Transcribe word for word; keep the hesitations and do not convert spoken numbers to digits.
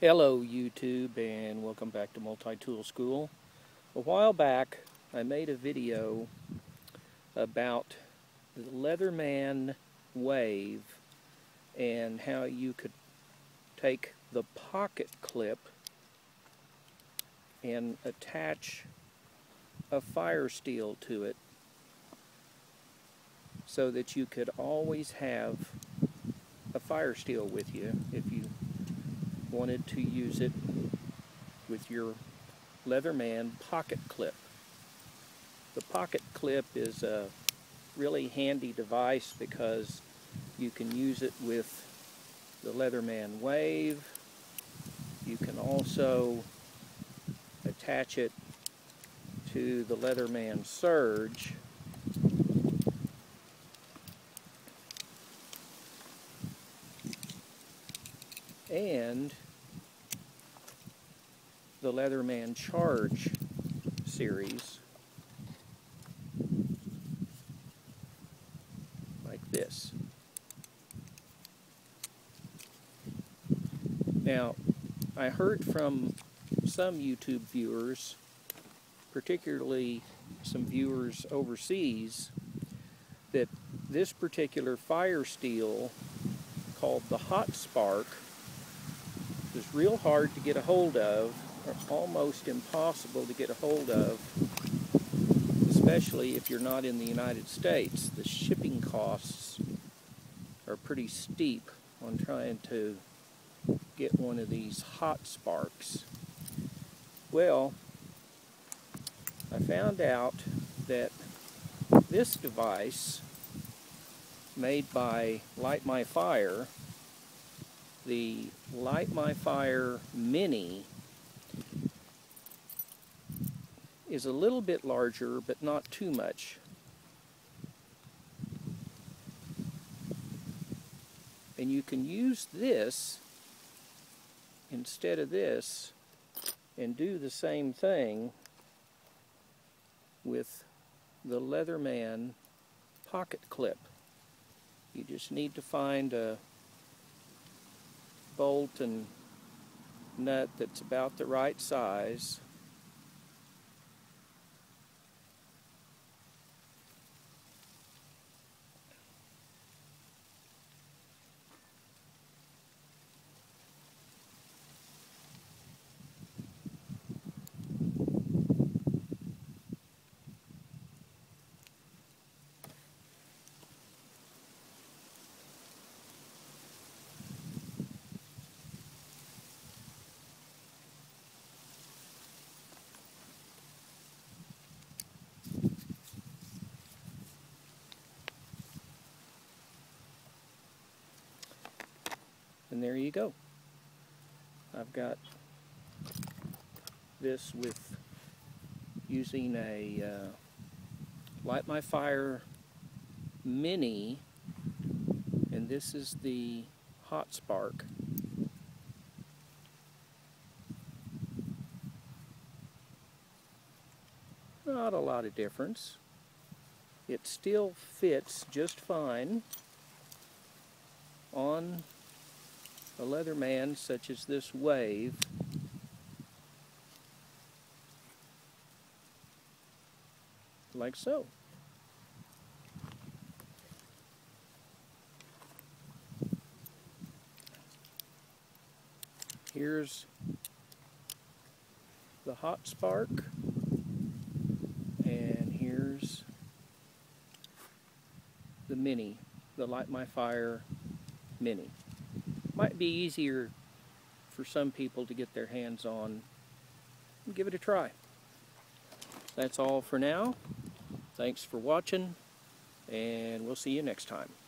Hello YouTube, and welcome back to Multi-Tool School. A while back I made a video about the Leatherman Wave and how you could take the pocket clip and attach a fire steel to it so that you could always have a fire steel with you if you wanted to use it with your Leatherman pocket clip. The pocket clip is a really handy device because you can use it with the Leatherman Wave. You can also attach it to the Leatherman Surge. And the Leatherman Charge series, like this. Now, I heard from some YouTube viewers, particularly some viewers overseas, that this particular fire steel, called the Hot Spark, is real hard to get a hold of, or almost impossible to get a hold of, especially if you're not in the United States. The shipping costs are pretty steep on trying to get one of these Hot Sparks. Well, I found out that this device, made by Light My Fire, the Light My Fire Mini, is a little bit larger, but not too much. And you can use this instead of this and do the same thing with the Leatherman pocket clip. You just need to find a bolt and nut that's about the right size. And there you go. I've got this with using a uh, Light My Fire Mini, and this is the Hot Spark. Not a lot of difference. It still fits just fine on a Leatherman such as this Wave. Like so. Here's the Hot Spark, and here's the Mini, the Light My Fire Mini. Might be easier for some people to get their hands on. Give it a try. That's all for now. Thanks for watching, and we'll see you next time.